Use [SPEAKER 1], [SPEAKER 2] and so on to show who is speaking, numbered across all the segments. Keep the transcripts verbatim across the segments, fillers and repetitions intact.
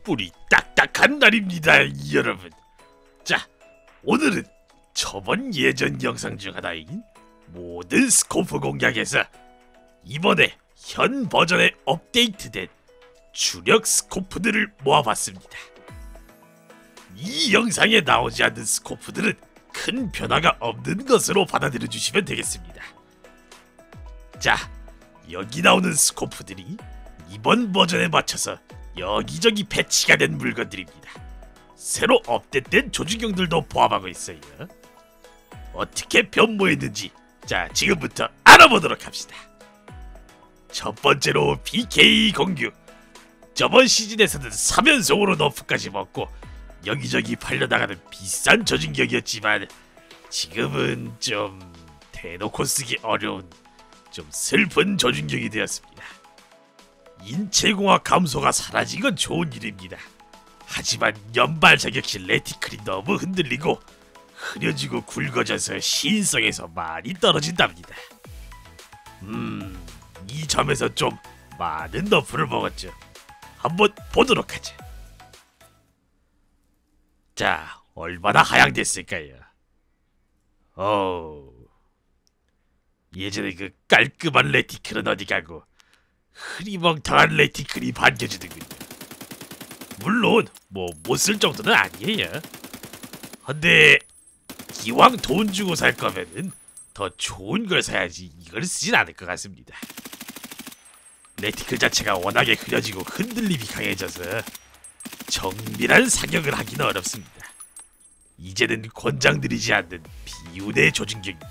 [SPEAKER 1] 뿔이 딱딱한 날입니다, 여러분. 자, 오늘은 저번 예전 영상 중 하나인 모든 스코프 공략에서 이번에 현 버전에 업데이트된 주력 스코프들을 모아봤습니다. 이 영상에 나오지 않는 스코프들은 큰 변화가 없는 것으로 받아들여 주시면 되겠습니다. 자, 여기 나오는 스코프들이 이번 버전에 맞춰서 여기저기 배치가 된 물건들입니다. 새로 업데이트된 조준경들도 포함하고 있어요. 어떻게 변모했는지 자 지금부터 알아보도록 합시다. 첫 번째로 비케이 공규. 저번 시즌에서는 삼 연속으로 너프까지 먹고 여기저기 팔려나가는 비싼 조준경이었지만 지금은 좀 대놓고 쓰기 어려운 좀 슬픈 조준경이 되었습니다. 인체공학 감소가 사라진 건 좋은 일입니다. 하지만 연발 자격시 레티클이 너무 흔들리고 흐려지고 굵어져서 시인성에서 많이 떨어진답니다. 음... 이 점에서 좀 많은 너프를 먹었죠. 한번 보도록 하죠. 자, 얼마나 하향됐을까요? 어... 예전에 그 깔끔한 레티클은 어디 가고 흐리멍텅한 레티클이 반겨지는군요. 물론 뭐 못 쓸 정도는 아니에요. 근데 기왕 돈 주고 살 거면은 더 좋은 걸 사야지 이걸 쓰진 않을 것 같습니다. 레티클 자체가 워낙에 흐려지고 흔들림이 강해져서 정밀한 사격을 하기는 어렵습니다. 이제는 권장드리지 않는 비운의 조준경입니다.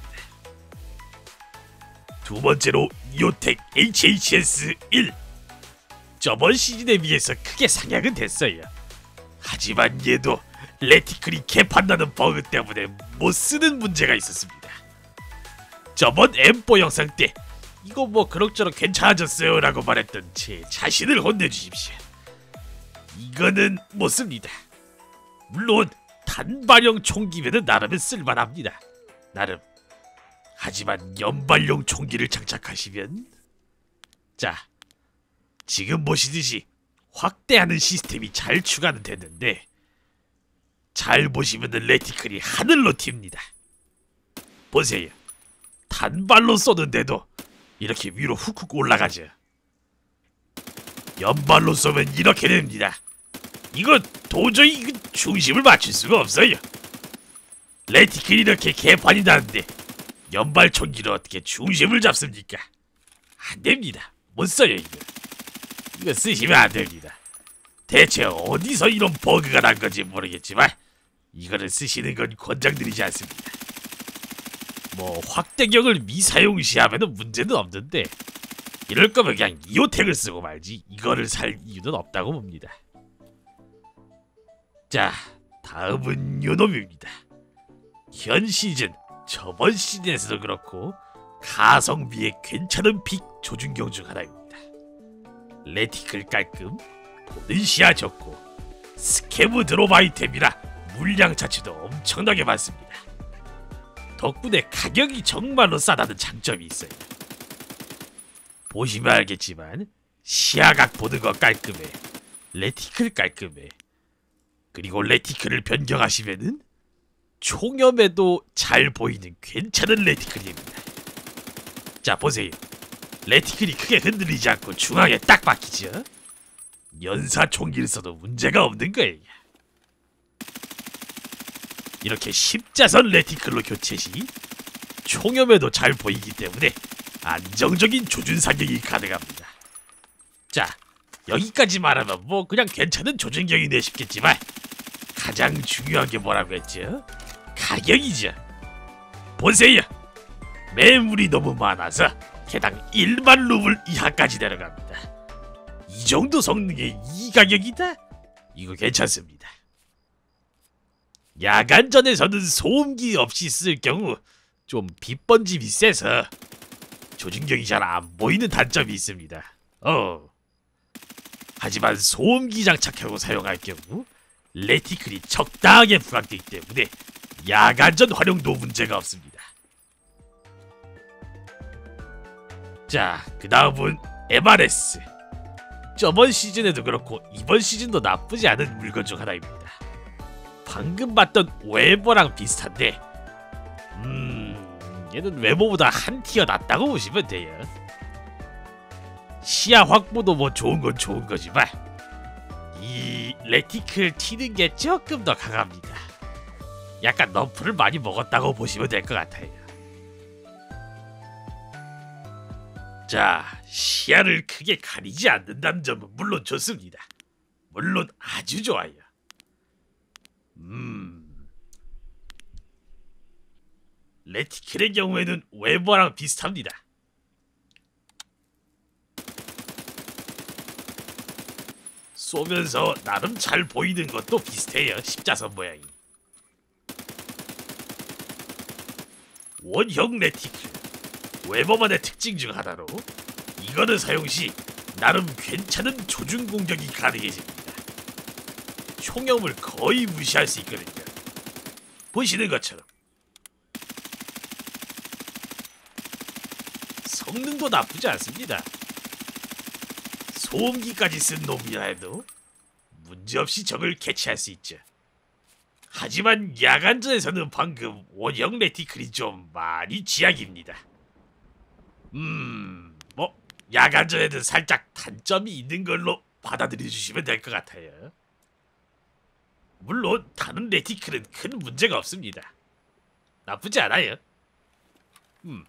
[SPEAKER 1] 두 번째로 이오텍 에이치에이치에스 일. 저번 시즌에 비해서 크게 상향은 됐어요. 하지만 얘도 레티클이 개판나는 버그 때문에 못쓰는 문제가 있었습니다. 저번 엠포 영상 때 이거 뭐 그럭저럭 괜찮아졌어요 라고 말했던 제 자신을 혼내주십시오. 이거는 못씁니다. 물론 단발형 총기면은 나름은 쓸만합니다. 나름. 하지만 연발용 총기를 장착하시면 자, 지금 보시듯이 확대하는 시스템이 잘 추가는 됐는데 잘 보시면은 레티클이 하늘로 튑니다. 보세요. 단발로 쏘는데도 이렇게 위로 훅훅 올라가죠. 연발로 쏘면 이렇게 됩니다. 이거 도저히 중심을 맞출 수가 없어요. 레티클이 이렇게 개판이 나는데 연발 총기로 어떻게 중심을 잡습니까? 안됩니다. 못써요 이거. 이거 쓰시면 안됩니다. 대체 어디서 이런 버그가 난건지 모르겠지만 이거를 쓰시는 건 권장드리지 않습니다. 뭐 확대경을 미사용시하면 문제는 없는데 이럴 거면 그냥 이오텍을 쓰고 말지 이거를 살 이유는 없다고 봅니다. 자, 다음은 요놈입니다. 현 시즌 저번 시즌에서도 그렇고 가성비에 괜찮은 픽 조준경 중 하나입니다. 레티클 깔끔, 보는 시야 좋고 스캐브 드롭 아이템이라 물량 자체도 엄청나게 많습니다. 덕분에 가격이 정말로 싸다는 장점이 있어요. 보시면 알겠지만 시야각 보는 거 깔끔해, 레티클 깔끔해. 그리고 레티클을 변경하시면은 총염에도 잘 보이는 괜찮은 레티클입니다. 자, 보세요. 레티클이 크게 흔들리지 않고 중앙에 딱 박히죠. 연사 총기를 써도 문제가 없는 거예요. 이렇게 십자선 레티클로 교체 시 총염에도 잘 보이기 때문에 안정적인 조준 사격이 가능합니다. 자, 여기까지 말하면 뭐 그냥 괜찮은 조준경이네 싶겠지만 가장 중요한 게 뭐라고 했죠? 가격이죠. 보세요. 매물이 너무 많아서 개당 일만 루블 이하까지 내려갑니다. 이 정도 성능에 이 가격이다? 이거 괜찮습니다. 야간전에서는 소음기 없이 쓸 경우 좀 빛번짐이 세서 조준경이 잘 안 보이는 단점이 있습니다. 어. 하지만 소음기 장착하고 사용할 경우 레티클이 적당하게 부각되기 때문에 야간전 활용도 문제가 없습니다. 자, 그 다음은 엠알에스. 저번 시즌에도 그렇고 이번 시즌도 나쁘지 않은 물건 중 하나입니다. 방금 봤던 웨버랑 비슷한데 음... 얘는 웨버보다 한 티어 낫다고 보시면 돼요. 시야 확보도 뭐 좋은 건 좋은 거지만 이 레티클 튀는 게 조금 더 강합니다. 약간 너프를 많이 먹었다고 보시면 될 것 같아요. 자, 시야를 크게 가리지 않는다는 점은 물론 좋습니다. 물론 아주 좋아요. 음... 레티클의 경우에는 웨버랑 비슷합니다. 쏘면서 나름 잘 보이는 것도 비슷해요. 십자선 모양이. 원형 레티클, 웨버만의 특징 중 하나로 이거를 사용 시 나름 괜찮은 조준 공격이 가능해집니다. 총염을 거의 무시할 수 있거든요. 보시는 것처럼 성능도 나쁘지 않습니다. 소음기까지 쓴 놈이라 해도 문제없이 적을 캐치할 수 있죠. 하지만 야간전에서는 방금 원형 레티클이 좀 많이 쥐약입니다. 음... 뭐 야간전에는 살짝 단점이 있는 걸로 받아들여 주시면 될 것 같아요. 물론 다른 레티클은 큰 문제가 없습니다. 나쁘지 않아요. 음.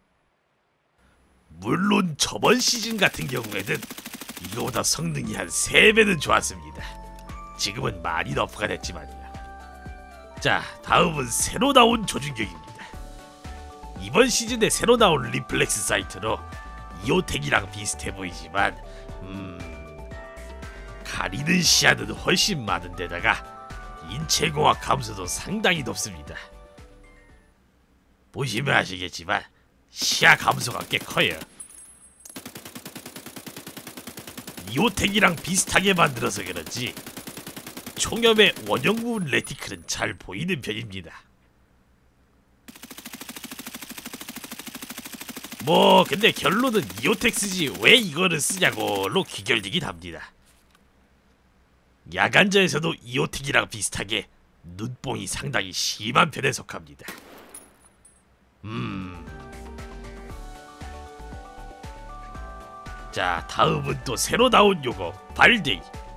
[SPEAKER 1] 물론 저번 시즌 같은 경우에는 이거보다 성능이 한 세 배는 좋았습니다. 지금은 많이 너프가 됐지만요. 자, 다음은 새로 나온 조준격입니다. 이번 시즌에 새로 나온 리플렉스 사이트로 이오텍이랑 비슷해 보이지만 음... 가리는 시야는 훨씬 많은 데다가 인체공학 감소도 상당히 높습니다. 보시면 아시겠지만 시야 감소가 꽤 커요. 이오텍이랑 비슷하게 만들어서 그런지 총염의 원형 부분 레티클은 잘 보이는 편입니다. 뭐 근데 결론은 이오텍 쓰지 왜 이거를 쓰냐고로 귀결되긴 합니다. 야간전에서도 이오텍이랑 비슷하게 눈뽕이 상당히 심한 편에 속합니다. 음... 자, 다음은 또 새로 나온 요거 발데이.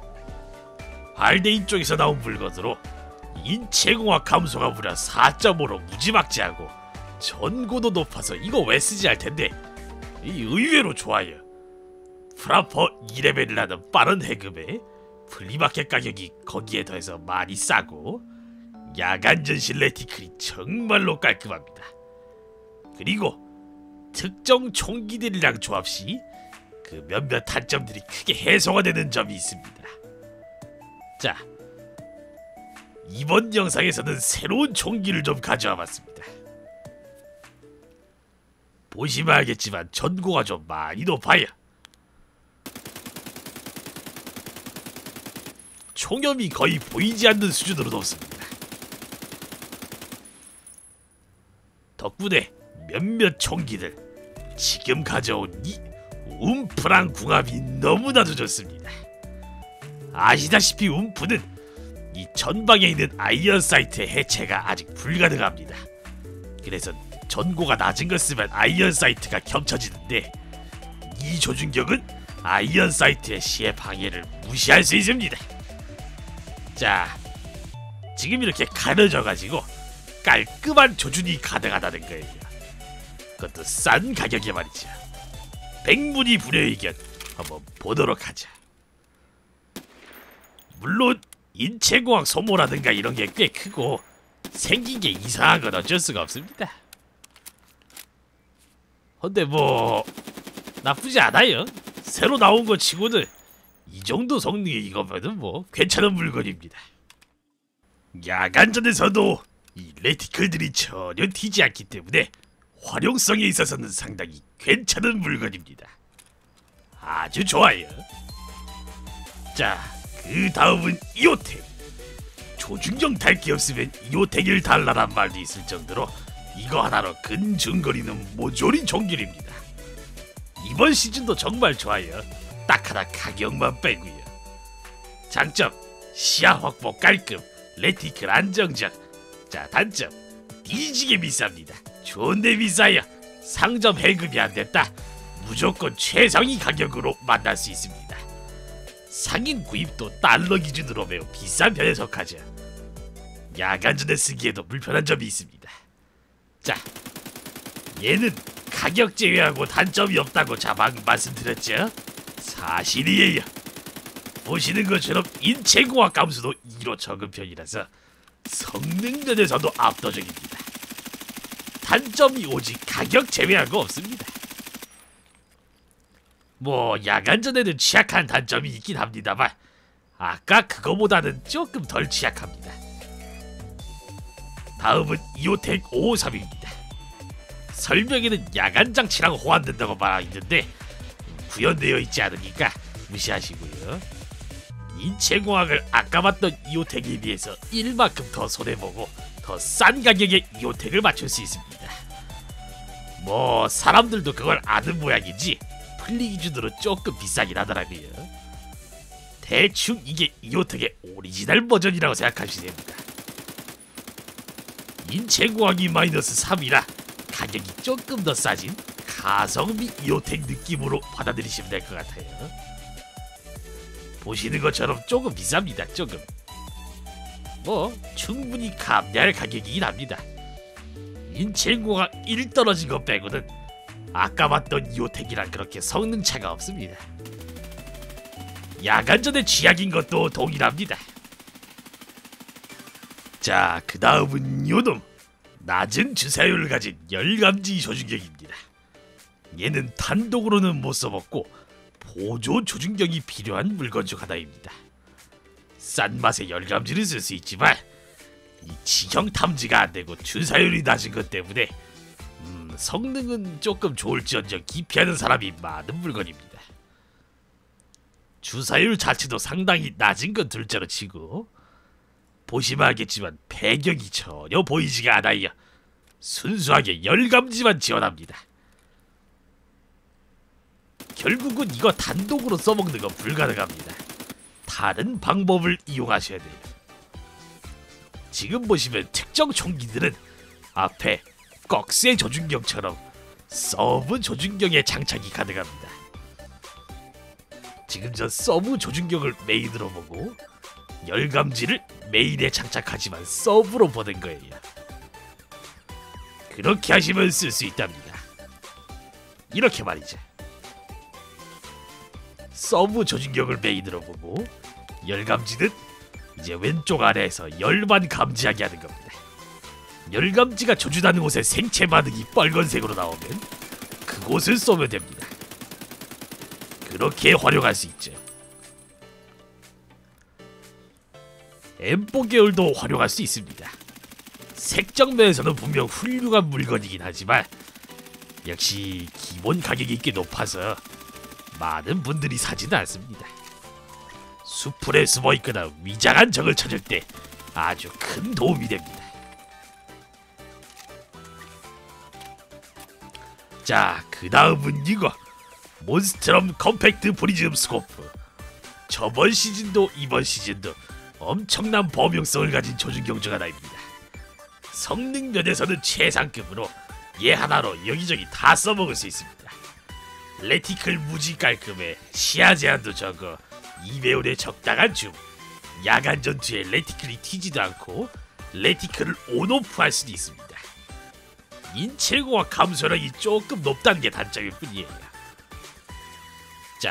[SPEAKER 1] 발데이 쪽에서 나온 물건으로 인체공학 감소가 무려 사 점 오로 무지막지하고 전고도 높아서 이거 왜 쓰지 할 텐데 이 의외로 좋아요. 프라퍼 이 레벨을 하는 빠른 해금에 플리마켓 가격이 거기에 더해서 많이 싸고 야간 전신 레티클이 정말로 깔끔합니다. 그리고 특정 총기들이랑 조합 시 그 몇몇 단점들이 크게 해소가 되는 점이 있습니다. 자, 이번 영상에서는 새로운 총기를 좀 가져와 봤습니다. 보시면 알겠지만 전고가 좀 많이 높아요. 총염이 거의 보이지 않는 수준으로 높습니다. 덕분에 몇몇 총기들 지금 가져온 이 움프랑 궁합이 너무나도 좋습니다. 아시다시피 움프는 이 전방에 있는 아이언 사이트의 해체가 아직 불가능합니다. 그래서 전고가 낮은 걸 쓰면 아이언 사이트가 겹쳐지는데 이 조준격은 아이언 사이트의 시야 방해를 무시할 수 있습니다. 자, 지금 이렇게 가려져가지고 깔끔한 조준이 가능하다는 거예요. 그것도 싼 가격에 말이죠. 백문이 불여의견 한번 보도록 하자. 물론 인체공학 소모라든가 이런 게 꽤 크고 생긴 게 이상한 건 어쩔 수가 없습니다. 근데 뭐 나쁘지 않아요. 새로 나온 거 치고는 이 정도 성능의 이거면은 뭐 괜찮은 물건입니다. 야간전에서도 이 레티클들이 전혀 튀지 않기 때문에 활용성에 있어서는 상당히 괜찮은 물건입니다. 아주 좋아요. 자, 그 다음은 이오텍. 조준경 달기 없으면 이오텍을 달라란 말도 있을 정도로 이거 하나로 근중거리는 모조리 종길입니다. 이번 시즌도 정말 좋아요. 딱 하나 가격만 빼고요. 장점 시야 확보 깔끔, 레티클 안정적. 자, 단점 뒤지게 비쌉니다. 좋은데 비싸요. 상점 해금이 안 됐다. 무조건 최상위 가격으로 만날 수 있습니다. 상인 구입도 달러 기준으로 매우 비싼 편에 속하죠. 야간전에 쓰기에도 불편한 점이 있습니다. 자, 얘는 가격 제외하고 단점이 없다고 자막 말씀드렸죠? 사실이에요. 보시는 것처럼 인체공학 감수도 이로 적은 편이라서 성능 면에서도 압도적입니다. 단점이 오직 가격 제외하고 없습니다. 뭐 야간전에는 취약한 단점이 있긴 합니다만 아까 그거보다는 조금 덜 취약합니다. 다음은 이오텍 오오삼입니다. 설명에는 야간 장치랑 호환된다고 말하있는데 구현되어 있지 않으니까 무시하시고요. 인체공학을 아까 봤던 이오텍에 비해서 일만큼 더 손해보고 더 싼 가격에 이오텍을 맞출 수 있습니다. 뭐 사람들도 그걸 아는 모양이지 플리 기준으로 조금 비싸긴 하더라고요. 대충 이게 이오텍의 오리지널 버전이라고 생각하시면 됩니다. 인체공학이 마이너스 삼이라 가격이 조금 더 싸진 가성비 이오텍 느낌으로 받아들이시면 될 것 같아요. 보시는 것처럼 조금 비쌉니다. 조금. 뭐 충분히 감내할 가격이긴 합니다. 인체공학 일 떨어진 것 빼고는 아까 봤던 이오텍이랑 그렇게 성능 차가 없습니다. 야간전의 쥐약인 것도 동일합니다. 자, 그 다음은 요놈 낮은 주사율을 가진 열감지 조준경입니다. 얘는 단독으로는 못 써먹고 보조 조준경이 필요한 물건 중 하나입니다. 싼 맛에 열감지를 쓸 수 있지만 이 지형 탐지가 안되고 주사율이 낮은 것 때문에 음, 성능은 조금 좋을지언정 기피하는 사람이 많은 물건입니다. 주사율 자체도 상당히 낮은 건 둘째로 치고 보시면 알겠지만 배경이 전혀 보이지가 않아요. 순수하게 열감지만 지원합니다. 결국은 이거 단독으로 써먹는 건 불가능합니다. 다른 방법을 이용하셔야 돼요. 지금 보시면 특정 총기들은 앞에 꺽쇠 조준경처럼 서브 조준경에 장착이 가능합니다. 지금 저 서브 조준경을 메인으로 보고 열감지를 메인에 장착하지만 서브로 보낸 거예요. 그렇게 하시면 쓸 수 있답니다. 이렇게 말이죠. 서브 조준경을 메인으로 보고 열감지는 이제 왼쪽 아래에서 열만 감지하게 하는 겁니다. 열감지가 조준하는 곳에 생체 반응이 빨간색으로 나오면 그곳을 쏘면 됩니다. 그렇게 활용할 수 있죠. 엠포 계열도 활용할 수 있습니다. 색정면에서는 분명 훌륭한 물건이긴 하지만 역시 기본 가격이 꽤 높아서 많은 분들이 사지는 않습니다. 수풀에 숨어있거나 위장한 적을 찾을 때 아주 큰 도움이 됩니다. 자, 그 다음은 이거 몬스트럼 컴팩트 프리즘 스코프. 저번 시즌도 이번 시즌도 엄청난 범용성을 가진 조준경 중 하나입니다. 성능 면에서는 최상급으로 얘 하나로 여기저기 다 써먹을 수 있습니다. 레티클 무지 깔끔해, 시야 제한도 적어, 이배율에 적당한 줌, 야간 전투에 레티클이 튀지도 않고 레티클을 온오프 할 수도 있습니다. 인체공학 감소력이 조금 높다는 게 단점일 뿐이에요. 자,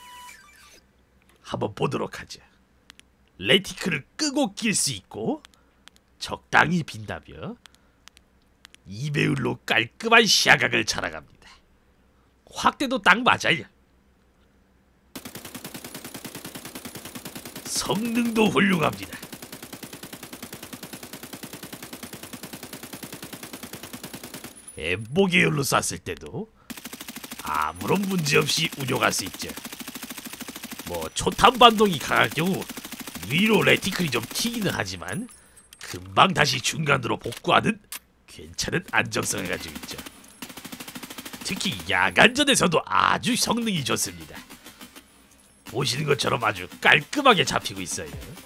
[SPEAKER 1] 한번 보도록 하죠. 레티클을 끄고 낄 수 있고 적당히 빈다며 이배율로 깔끔한 시야각을 자랑합니다. 확대도 딱 맞아요. 성능도 훌륭합니다. 엠포 계열로 쐈을 때도 아무런 문제없이 운용할 수 있죠. 뭐 초탄 반동이 강할 경우 위로 레티클이 좀 튀기는 하지만 금방 다시 중간으로 복구하는 괜찮은 안정성을 가지고 있죠. 특히 야간전에서도 아주 성능이 좋습니다. 보시는 것처럼 아주 깔끔하게 잡히고 있어요.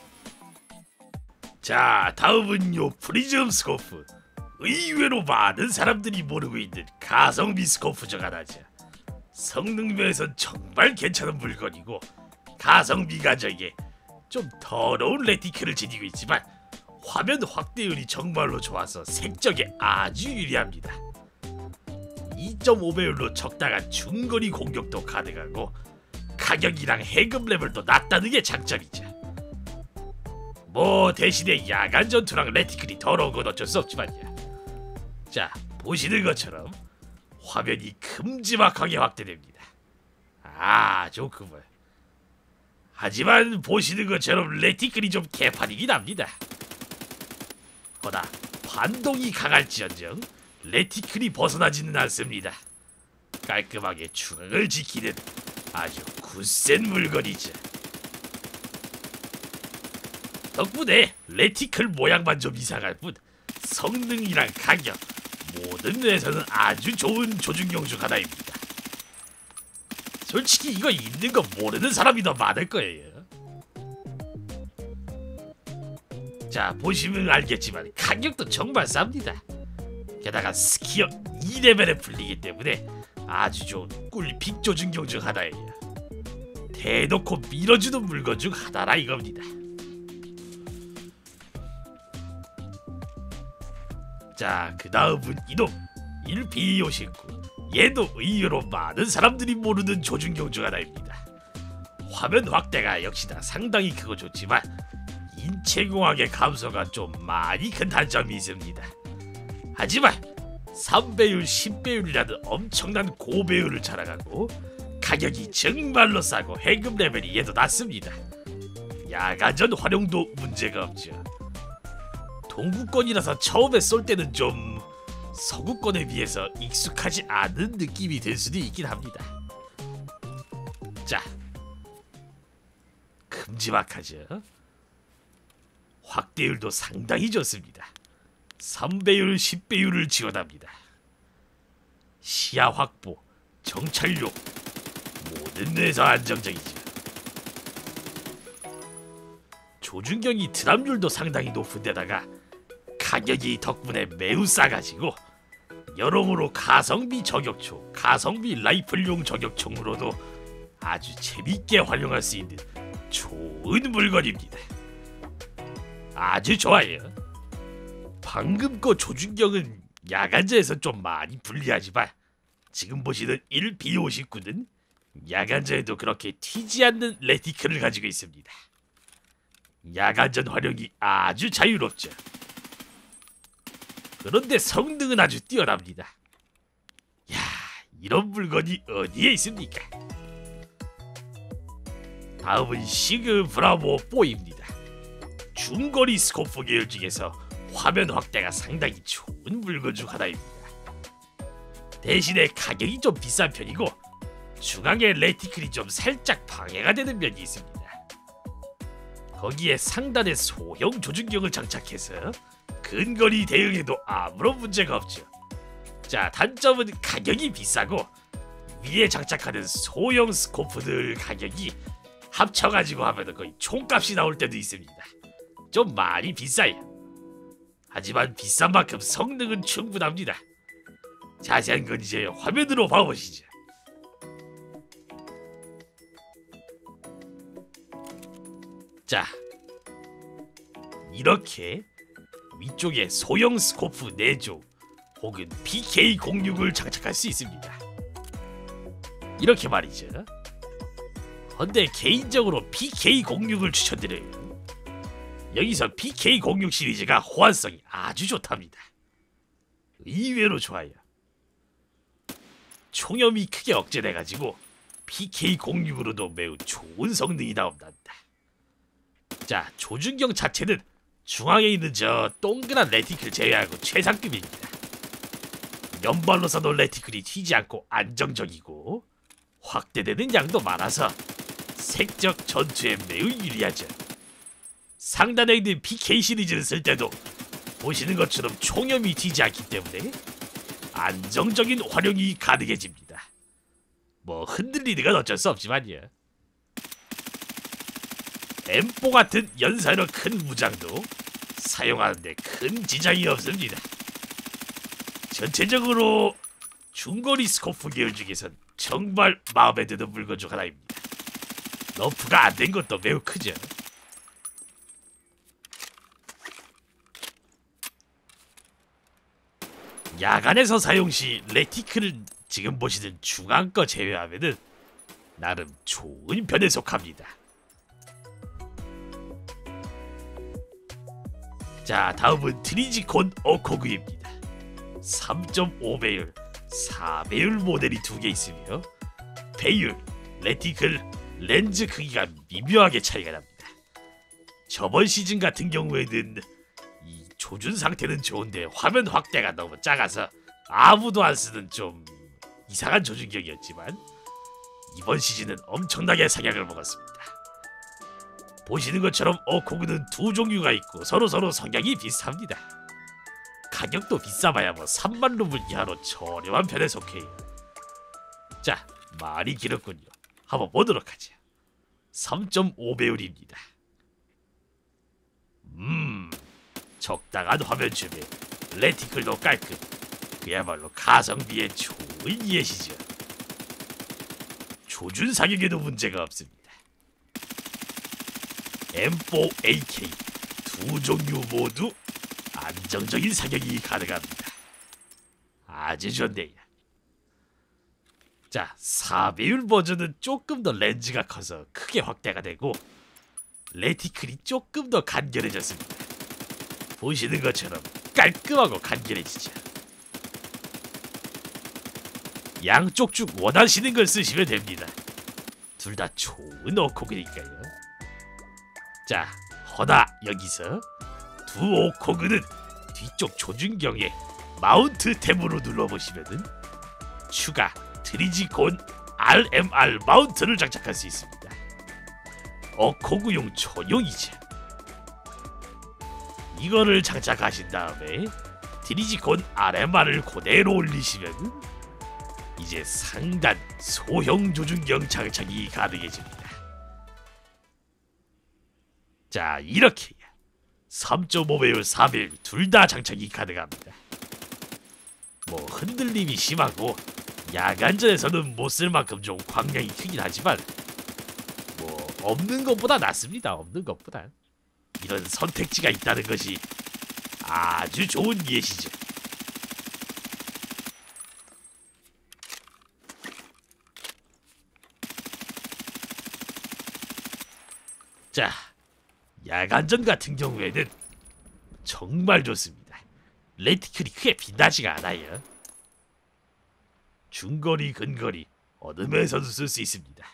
[SPEAKER 1] 자, 다음은 요 프리즘 스코프. 의외로 많은 사람들이 모르고 있는 가성비 스코프 중 하나죠. 성능면에선 정말 괜찮은 물건이고 가성비가 저게 좀 더러운 레티클을 지니고 있지만 화면 확대율이 정말로 좋아서 색적에 아주 유리합니다. 이 점 오 배율로 적당한 중거리 공격도 가능하고 가격이랑 해금 레벨도 낮다는 게 장점이죠. 뭐 대신에 야간 전투랑 레티클이 더러운 건 어쩔 수 없지만요. 자, 보시는 것처럼 화면이 큼지막하게 확대됩니다. 아, 좋구먼. 하지만 보시는 것처럼 레티클이 좀 개판이긴 합니다. 허나 반동이 강할지언정 레티클이 벗어나지는 않습니다. 깔끔하게 중앙을 지키는 아주 굳센 물건이죠. 덕분에 레티클 모양만 좀 이상할 뿐 성능이랑 가격 모든 면에서는 아주 좋은 조준경 중 하나입니다. 솔직히 이거 있는 거 모르는 사람이 더 많을 거예요. 자, 보시면 알겠지만 가격도 정말 쌉니다. 게다가 스키어 이 레벨에 풀리기 때문에 아주 좋은 꿀픽 조준경 중 하나예요. 대놓고 밀어주는 물건 중 하나라 이겁니다. 자, 그 다음은 이놈 일 비 오십구. 얘도 의외로 많은 사람들이 모르는 조준경 중 하나입니다. 화면 확대가 역시나 상당히 크고 좋지만 인체공학의 감소가 좀 많이 큰 단점이 있습니다. 하지만 삼 배율, 십 배율이라는 엄청난 고배율을 자랑하고 가격이 정말로 싸고 해금 레벨이 얘도 낮습니다. 야간전 활용도 문제가 없죠. 동구권이라서 처음에 쏠 때는 좀 서구권에 비해서 익숙하지 않은 느낌이 들 수도 있긴 합니다. 자, 큼지막하죠. 확대율도 상당히 좋습니다. 삼 배율, 십 배율을 지원합니다. 시야 확보, 정찰력 모든 데서 안정적이죠. 조준경이 드랍률도 상당히 높은 데다가 가격이 덕분에 매우 싸가지고 여러모로 가성비 저격총, 가성비 라이플용 저격총으로도 아주 재밌게 활용할 수 있는 좋은 물건입니다. 아주 좋아요. 방금 거 조준경은 야간자에서 좀 많이 불리하지만 지금 보시는 일 비 오십구는 야간자에도 그렇게 튀지 않는 레티클을 가지고 있습니다. 야간전 활용이 아주 자유롭죠. 그런데 성능은 아주 뛰어납니다. 야, 이런 물건이 어디에 있습니까? 다음은 시그 브라보 사입니다. 중거리 스코프 계열 중에서 화면 확대가 상당히 좋은 물건 중 하나입니다. 대신에 가격이 좀 비싼 편이고 중앙에 레티클이 좀 살짝 방해가 되는 면이 있습니다. 거기에 상단에 소형 조준경을 장착해서 근거리 대응에도 아무런 문제가 없죠. 자, 단점은 가격이 비싸고 위에 장착하는 소형 스코프들 가격이 합쳐가지고 하면 거의 총값이 나올 때도 있습니다. 좀 많이 비싸요. 하지만 비싼 만큼 성능은 충분합니다. 자세한 건 이제 화면으로 봐보시죠. 자, 이렇게 위쪽에 소형 스코프 네 조 혹은 피케이 공육을 장착할 수 있습니다. 이렇게 말이죠. 근데 개인적으로 피케이 공육을 추천드려요. 여기서 피케이 공육 시리즈가 호환성이 아주 좋답니다. 의외로 좋아요. 총염이 크게 억제돼가지고 피케이 공육으로도 매우 좋은 성능이 나온답니다. 자, 조준경 자체는 중앙에 있는 저 동그란 레티클 제외하고 최상급입니다. 연발로 쏴도 레티클이 튀지 않고 안정적이고 확대되는 양도 많아서 색적 전투에 매우 유리하죠. 상단에 있는 피케이 시리즈를 쓸 때도 보시는 것처럼 총염이 튀지 않기 때문에 안정적인 활용이 가능해집니다. 뭐 흔들리는 건 어쩔 수 없지만요. 엠포 같은 연사력 큰 무장도 사용하는데 큰 지장이 없습니다. 전체적으로 중거리 스코프 계열 중에선 정말 마음에 드는 물건 중 하나입니다. 너프가 안 된 것도 매우 크죠. 야간에서 사용 시 레티클을 지금 보시는 중앙 거 제외하면은 나름 좋은 편에 속합니다. 자, 다음은 트리지콘 어코그입니다. 삼 점 오 배율, 사 배율 모델이 두 개 있으며 배율, 레티클, 렌즈 크기가 미묘하게 차이가 납니다. 저번 시즌 같은 경우에는 이 조준 상태는 좋은데 화면 확대가 너무 작아서 아무도 안 쓰는 좀 이상한 조준경이었지만 이번 시즌은 엄청나게 상향을 먹었습니다. 보시는 것처럼 어코그는 두 종류가 있고 서로서로 성향이 비슷합니다. 가격도 비싸봐야 뭐 삼만 루블 이하로 저렴한 편에 속해요. 자, 말이 길었군요. 한번 보도록 하죠. 삼 점 오 배율입니다. 음, 적당한 화면 주변, 레티클도 깔끔. 그야말로 가성비에 좋은 예시죠. 조준 사격에도 문제가 없습니다. 엠 포 에이케이 두 종류 모두 안정적인 사격이 가능합니다. 아주 좋네요. 자, 사 배율 버전은 조금 더 렌즈가 커서 크게 확대가 되고 레티클이 조금 더 간결해졌습니다. 보시는 것처럼 깔끔하고 간결해지죠. 양쪽 중 원하시는 걸 쓰시면 됩니다. 둘 다 좋은 어코그니까요. 자, 허나 여기서 두 오코그는 뒤쪽 조준경에 마운트 탭으로 눌러보시면은 추가 트리지콘 알 엠 알 마운트를 장착할 수 있습니다. 어코그용 전용이죠. 이거를 장착하신 다음에 트리지콘 알 엠 알을 그대로 올리시면 이제 상단 소형 조준경 장착이 가능해집니다. 자, 이렇게 삼 점 오 배율, 사 배율 둘 다 장착이 가능합니다. 뭐 흔들림이 심하고 야간전에서는 못 쓸 만큼 좀 광량이 크긴 하지만 뭐 없는 것보다 낫습니다. 없는 것보다. 이런 선택지가 있다는 것이 아주 좋은 예시죠. 자, 야간전 같은 경우에는 정말 좋습니다. 레티클이 크게 빛나지가 않아요. 중거리, 근거리 어느 면에서도 쓸 수 있습니다.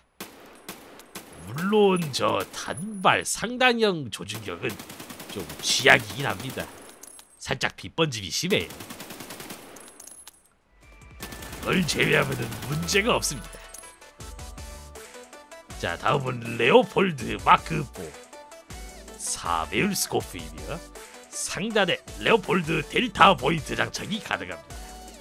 [SPEAKER 1] 물론 저 단발 상단형 조준경은 좀 취약이긴 합니다. 살짝 빗번짐이 심해요. 그걸 제외하면 문제가 없습니다. 자, 다음은 레오폴드 마크 사 사 배율 스코프이며 상단에 레오폴드 델타 보인트 장착이 가능합니다.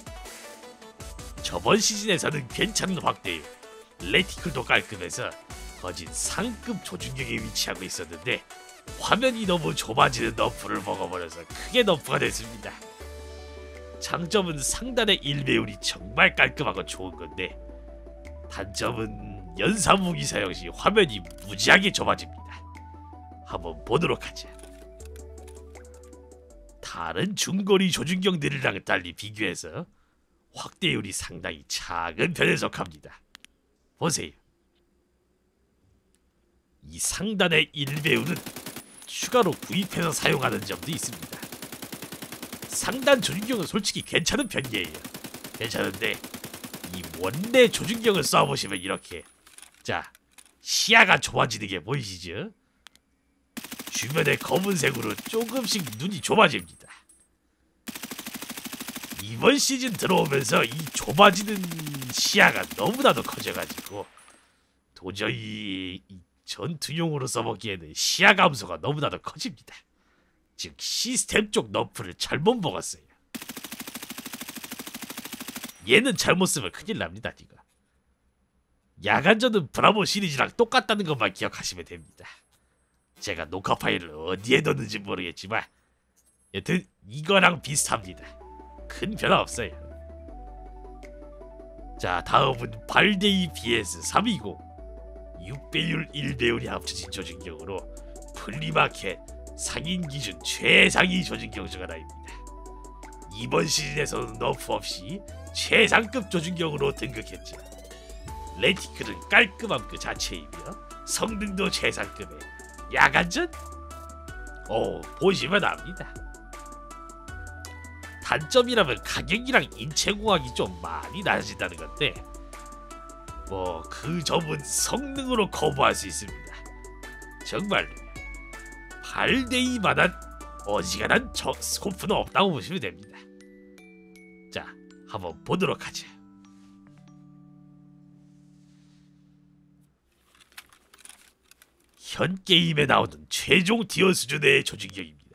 [SPEAKER 1] 저번 시즌에서는 괜찮은 확대율, 레티클도 깔끔해서 거진 상급 조준경에 위치하고 있었는데 화면이 너무 좁아지는 너프를 먹어버려서 크게 너프가 됐습니다. 장점은 상단의 일 배율이 정말 깔끔하고 좋은 건데 단점은 연사 무기 사용 시 화면이 무지하게 좁아집니다. 한번 보도록 하자. 다른 중거리 조준경들이랑 달리 비교해서 확대율이 상당히 작은 편에 속합니다. 보세요. 이 상단의 일 배율은 추가로 구입해서 사용하는 점도 있습니다. 상단 조준경은 솔직히 괜찮은 편이에요. 괜찮은데 이 원래 조준경을 쏴보시면 이렇게, 자, 시야가 좁아지는 게 보이시죠? 주변에 검은색으로 조금씩 눈이 좁아집니다. 이번 시즌 들어오면서 이 좁아지는 시야가 너무나도 커져가지고 도저히 이 전투용으로 써먹기에는 시야 감소가 너무나도 커집니다. 즉 시스템 쪽 너프를 잘못 먹었어요. 얘는 잘못 쓰면 큰일 납니다. 이거 야간전은 브라보 시리즈랑 똑같다는 것만 기억하시면 됩니다. 제가 녹화 파일을 어디에 뒀는지 모르겠지만 여튼 이거랑 비슷합니다. 큰 변화 없어요. 자, 다음은 발데이 비에스 삼백이십 육 배율 일 배율이 합쳐진 조준경으로 플리마켓 상인 기준 최상위 조준경 중 하나입니다. 이번 시즌에서는 너프 없이 최상급 조준경으로 등극했죠. 레티클은 깔끔함 그 자체이며 성능도 최상급에 야간전? 오, 보시면 압니다. 단점이라면 가격이랑 인체공학이 좀 많이 낮아진다는 건데 뭐 그 점은 성능으로 커버할 수 있습니다. 정말로 발데이만한 어지간한 저 스코프는 없다고 보시면 됩니다. 자, 한번 보도록 하죠. 현 게임에 나오는 최종 티어 수준의 조준경입니다.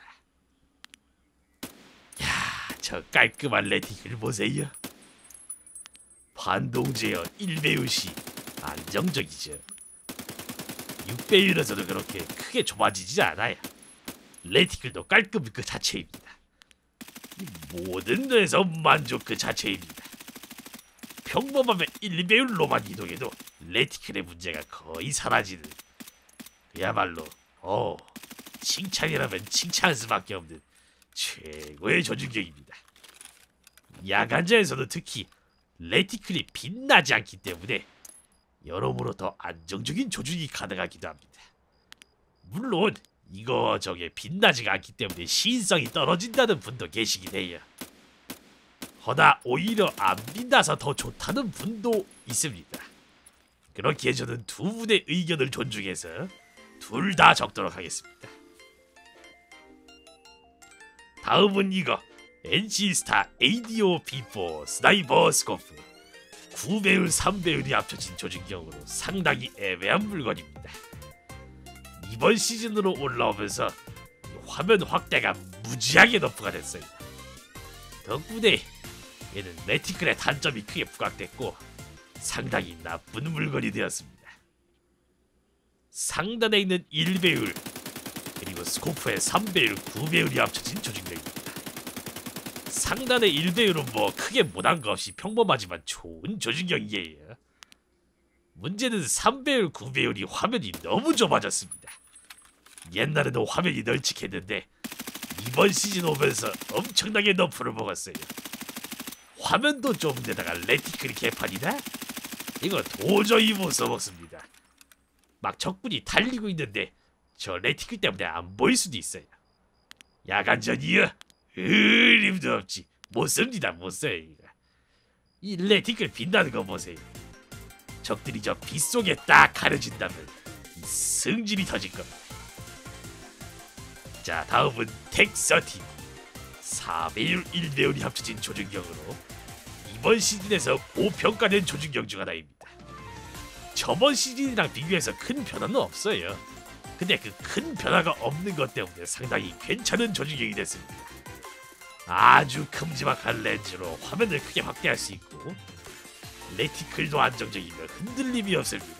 [SPEAKER 1] 야, 저 깔끔한 레티클 보세요. 반동 제어 일 배율 시 안정적이죠. 육 배율에서도 그렇게 크게 좁아지지 않아요. 레티클도 깔끔 그 자체입니다. 모든 데서 만족 그 자체입니다. 평범하면 일 배율로만 이동해도 레티클의 문제가 거의 사라지는 그야말로 어 칭찬이라면 칭찬할 수밖에 없는 최고의 조준경입니다. 야간자에서는 특히 레티클이 빛나지 않기 때문에 여러모로 더 안정적인 조준이 가능하기도 합니다. 물론 이거 저게 빛나지가 않기 때문에 시인성이 떨어진다는 분도 계시긴 해요. 허나 오히려 안 빛나서 더 좋다는 분도 있습니다. 그렇기에 저는 두 분의 의견을 존중해서 둘 다 적도록 하겠습니다. 다음은 이거 엔씨스타 에이디오 비 사 스나이버 스코프 구 배율 삼 배율이 합쳐진 조준경으로 상당히 애매한 물건입니다. 이번 시즌으로 올라오면서 화면 확대가 무지하게 너프가 됐어요. 덕분에 얘는 레티클의 단점이 크게 부각됐고 상당히 나쁜 물건이 되었습니다. 상단에 있는 일 배율 그리고 스코프의 삼 배율, 구 배율이 합쳐진 조준경입니다. 상단의 일 배율은 뭐 크게 못한 거 없이 평범하지만 좋은 조준경이에요. 문제는 삼 배율, 구 배율이 화면이 너무 좁아졌습니다. 옛날에도 화면이 널찍했는데 이번 시즌 오면서 엄청나게 너프를 먹었어요. 화면도 좁은 데다가 레티클이 개판이다? 이거 도저히 못 써먹습니다. 막 적군이 달리고 있는데 저 레티클 때문에 안 보일 수도 있어요. 야간전이요? 으림도 없지. 못 씁니다. 못 써요. 이거. 이 레티클 빛나는 거 보세요. 적들이 저 빛 속에 딱 가려진다면 이 승질이 터질 겁니다. 자, 다음은 텍 삼십 사 배율 일 배율이 합쳐진 조준경으로 이번 시즌에서 고평가된 조준경 중 하나입니다. 저번 시즌이랑 비교해서 큰 변화는 없어요. 근데 그 큰 변화가 없는 것 때문에 상당히 괜찮은 조준경이 됐습니다. 아주 큼지막한 렌즈로 화면을 크게 확대할 수 있고 레티클도 안정적이며 흔들림이 없습니다.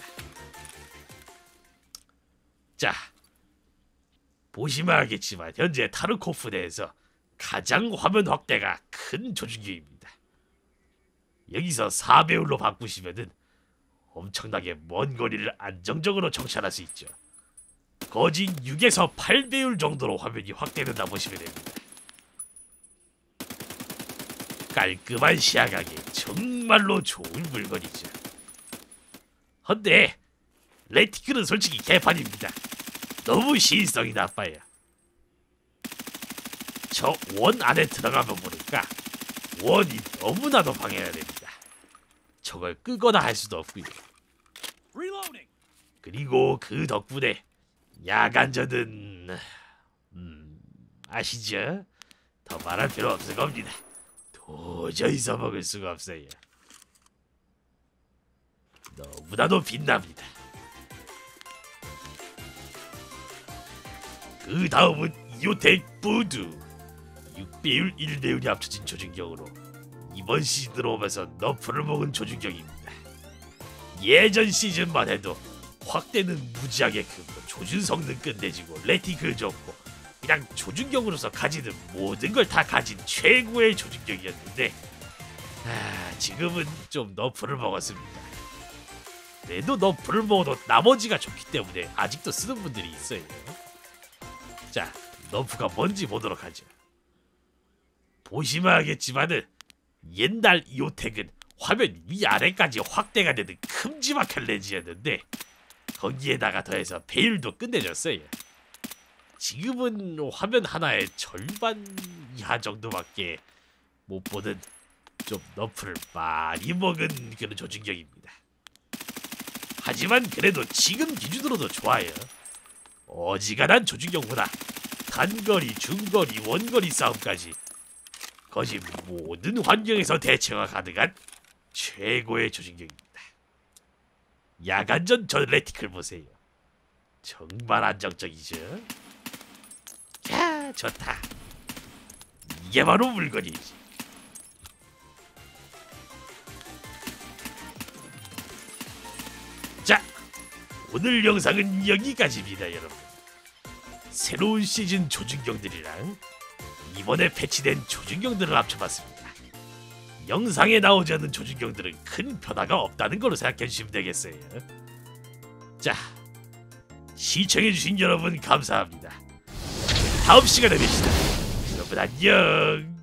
[SPEAKER 1] 자, 보시면 알겠지만 현재 타르코프 내에서 가장 화면 확대가 큰 조준경입니다. 여기서 사 배율로 바꾸시면은 엄청나게 먼 거리를 안정적으로 정찰할 수 있죠. 거진 육에서 팔 배율 정도로 화면이 확대된다 보시면 됩니다. 깔끔한 시야각에 정말로 좋은 물건이죠. 헌데 레티클은 솔직히 개판입니다. 너무 시인성이 나빠요. 저 원 안에 들어가면 모를까 원이 너무나도 방해가 됩니다. 저걸 끄거나 할 수도 없고요. 그리고 그 덕분에 야간전은 음, 아시죠? 더 말할 필요 없을 겁니다. 도저히 써먹을 수가 없어요. 너무나도 빛납니다. 그 다음은 이오텍 부두 육 배율 일 배율이 합쳐진 조준경으로 이번 시즌으로 오면서 너프를 먹은 조준경입니다. 예전 시즌만 해도 확대는 무지하게 크고 조준 성능 끝내주고 레티클 좋고 그냥 조준경으로서 가지는 모든 걸 다 가진 최고의 조준경이었는데 아, 지금은 좀 너프를 먹었습니다. 그래도 너프를 먹어도 나머지가 좋기 때문에 아직도 쓰는 분들이 있어요. 자, 너프가 뭔지 보도록 하죠. 보시면 알겠지만은 옛날 이오텍은 화면 위아래까지 확대가 되는 큼지막한 렌즈였는데 거기에다가 더해서 배율도 끝내줬어요. 지금은 화면 하나의 절반 이하 정도밖에 못 보는 좀 너프를 많이 먹은 그런 조준경입니다. 하지만 그래도 지금 기준으로도 좋아요. 어지간한 조준경보다 단거리, 중거리, 원거리 싸움까지 거의 모든 환경에서 대처가 가능한 최고의 조준경입니다. 야간전 전 레티클 보세요. 정말 안정적이죠. 야, 좋다. 이게 바로 물건이지. 자, 오늘 영상은 여기까지입니다, 여러분. 새로운 시즌 조준경들이랑 이번에 패치된 조준경들을 합쳐봤습니다. 영상에 나오지 않는 조준경들은 큰 변화가 없다는 걸로 생각해주시면 되겠어요. 자, 시청해주신 여러분 감사합니다. 다음 시간에 뵙시다. 여러분 안녕.